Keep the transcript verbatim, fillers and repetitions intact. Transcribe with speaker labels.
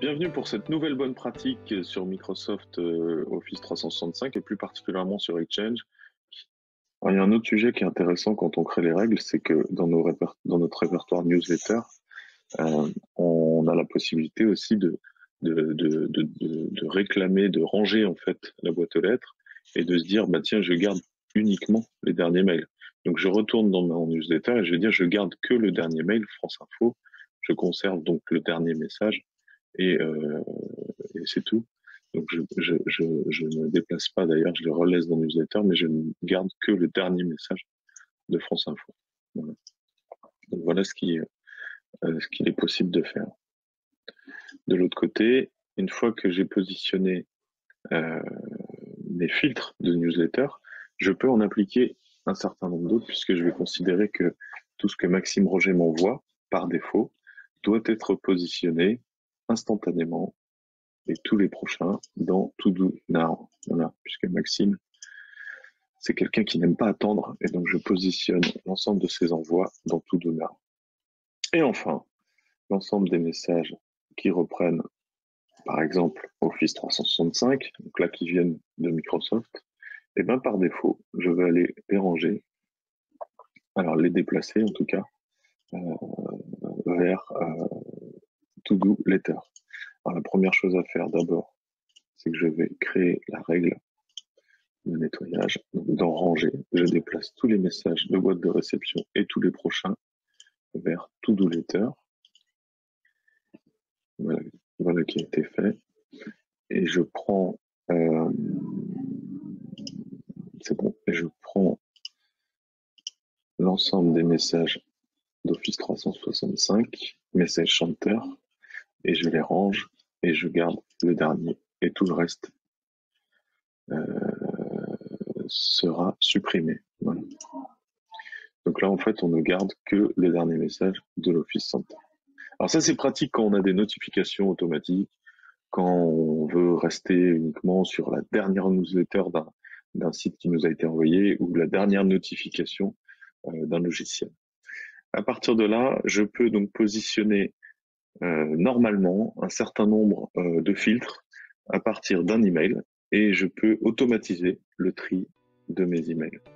Speaker 1: Bienvenue pour cette nouvelle bonne pratique sur Microsoft euh, Office trois cent soixante-cinq et plus particulièrement sur Exchange. Alors, il y a un autre sujet qui est intéressant quand on crée les règles, c'est que dans, nos réper dans notre répertoire newsletter, euh, on a la possibilité aussi de, de, de, de, de, de réclamer, de ranger en fait la boîte aux lettres et de se dire, bah tiens, je garde uniquement les derniers mails. Donc je retourne dans mon newsletter et je vais dire, je garde que le dernier mail, France Info, je conserve donc le dernier message et, euh, et c'est tout. Donc je, je, je, je ne déplace pas d'ailleurs, je le relaisse dans le newsletter, mais je ne garde que le dernier message de France Info. Voilà. Donc voilà ce qui, euh, ce qu'il est possible de faire. De l'autre côté, une fois que j'ai positionné euh, mes filtres de newsletter, je peux en appliquer un certain nombre d'autres puisque je vais considérer que tout ce que Maxime Roger m'envoie par défaut doit être positionné instantanément et tous les prochains dans To Do Now. Voilà, puisque Maxime, c'est quelqu'un qui n'aime pas attendre et donc je positionne l'ensemble de ses envois dans To Do Now. Et enfin, l'ensemble des messages qui reprennent par exemple Office trois cent soixante-cinq, donc là qui viennent de Microsoft, et bien par défaut, je vais aller les ranger, alors les déplacer en tout cas, euh, vers euh, To Do Letter. Alors la première chose à faire d'abord, c'est que je vais créer la règle de nettoyage. Donc dans ranger, je déplace tous les messages de boîte de réception et tous les prochains vers To Do Letter. Voilà, voilà qui a été fait. Et je prends, euh, c'est bon, et je prends l'ensemble des messages d'Office trois cent soixante-cinq, message chanter, et je les range et je garde le dernier. Et tout le reste euh, sera supprimé. Voilà. Donc là, en fait, on ne garde que le dernier message de l'Office Center. Alors ça, c'est pratique quand on a des notifications automatiques, quand on veut rester uniquement sur la dernière newsletter d'un d'un site qui nous a été envoyé ou la dernière notification euh, d'un logiciel. À partir de là, je peux donc positionner euh, normalement un certain nombre euh, de filtres à partir d'un email et je peux automatiser le tri de mes emails.